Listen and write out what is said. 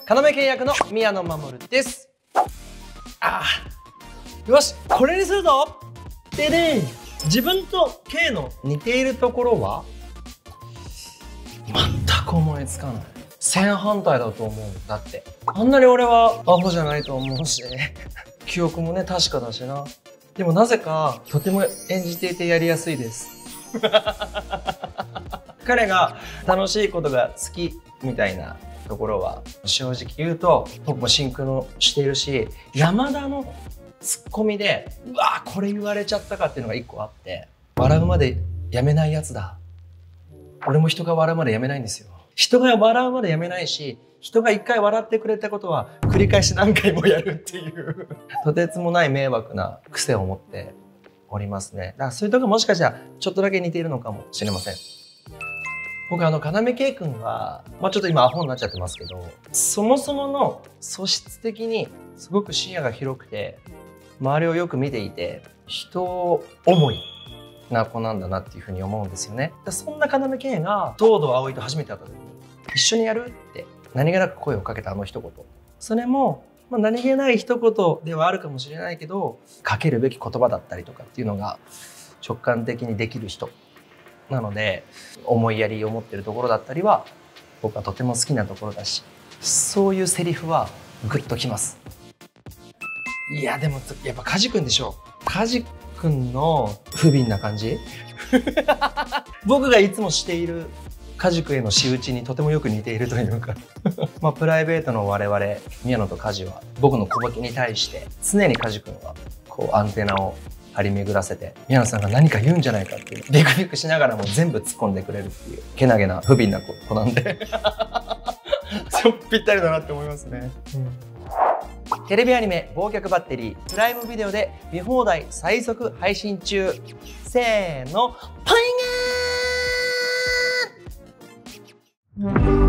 要契約の宮野真守です。よし、これにするぞ。でね、自分と K の似ているところは全く思いつかない。正反対だと思う。だってあんなに俺はアホじゃないと思うし記憶もね確かだしな。でもなぜかとても演じていてやりやすいです彼が楽しいことが好きみたいなところは正直言うと僕もシンクロしているし、山田のツッコミでうわこれ言われちゃったかっていうのが一個あって、笑うまでやめないやつだ。俺も人が笑うまでやめないんですよ。人が笑うまでやめないし、人が一回笑ってくれたことは繰り返し何回もやるっていうとてつもない迷惑な癖を持っておりますね。だからそういうとこもしかしたらちょっとだけ似ているのかもしれません。僕要K君は、ちょっと今アホになっちゃってますけど、そもそもの素質的にすごく視野が広くて周りをよく見ていて人思いな子なんだなっていうふうに思うんですよね。そんな要Kが東堂葵と初めて会った時に一緒にやるって何気なく声をかけたあの一言、それも、何気ない一言ではあるかもしれないけどかけるべき言葉だったりとかっていうのが直感的にできる人なので、思いやりを持ってるところだったりは僕はとても好きなところだし、そういうセリフはグッときます。いやでもやっぱ梶君でしょ。梶君の不憫な感じ僕がいつもしている梶君への仕打ちにとてもよく似ているというかプライベートの我々宮野と梶は僕の小ボケに対して常に梶君はこうアンテナを張り巡らせて、宮野さんが何か言うんじゃないかっていうビクビクしながらも全部突っ込んでくれるっていうけなげな不憫な子なんでそうぴったりだなって思いますね。テレビアニメ「忘却バッテリー」プライムビデオで見放題最速配信中。せーの、パインガーン。